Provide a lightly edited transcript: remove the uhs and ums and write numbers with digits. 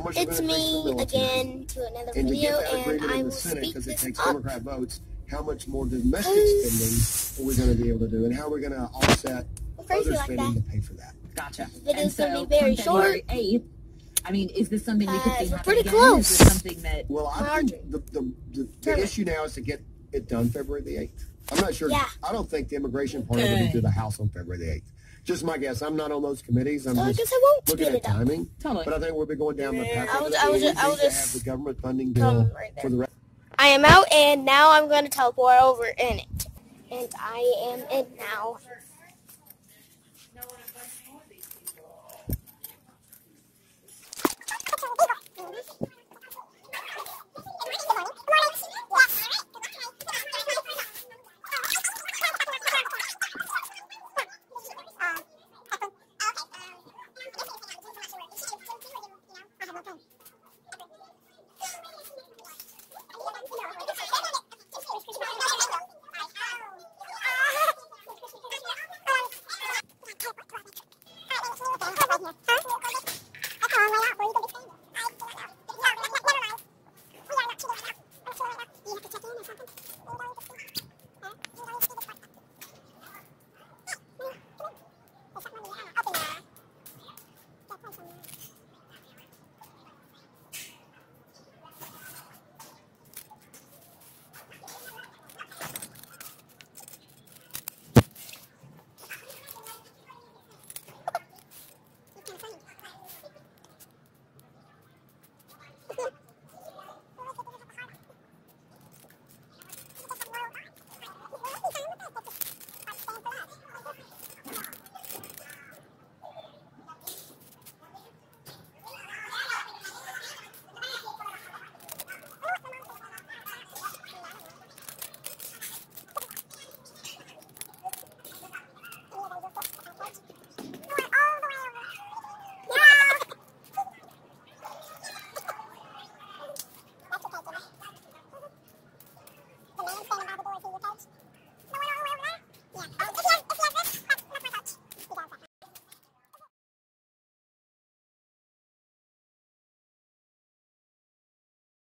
It's me again to another video, and I will speak this up. Democrat votes, how much more domestic spending are we going to be able to do, and how we're going to offset other spending to pay for that? Gotcha. The video's going to be very short. 8th, I mean, is this something we could see happen pretty again? close. Is this something that... Well, I think the issue now is to get it done February the 8th. I'm not sure. Yeah. I don't think the immigration part will be through the House on February the 8th. Just my guess. I'm not on those committees. I'm just looking at timing. Totally. But I think we'll be going down the path. I will just have the government funding bill for the rest. I am out, and now I'm going to teleport over in it. And I am in now.